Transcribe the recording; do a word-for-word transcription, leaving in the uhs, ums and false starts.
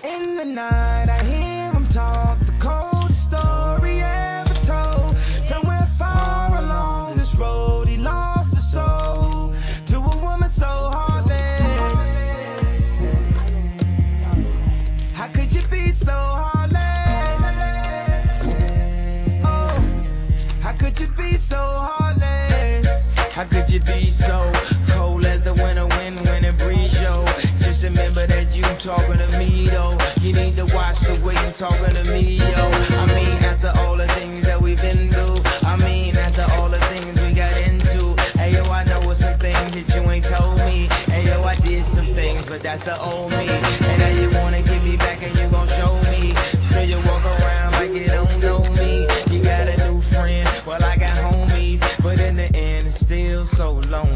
In the night I hear him talk, the coldest story ever told. Somewhere far along this road he lost his soul to a woman so heartless. How could you be so heartless? Oh, how could you be so heartless? How could you be so cold as the winter wind when it breeze, yo? Just remember that you talking to me, though. You need to watch the way you talking to me, yo. I mean, after all the things that we've been through, I mean, after all the things we got into. Hey, yo, I know some things that you ain't told me. Hey, yo, I did some things, but that's the old me. And now you wanna get me back and you gon' show me. So you walk around like you don't know me. You got a new friend, well, I got homies. But in the end, it's still so lonely.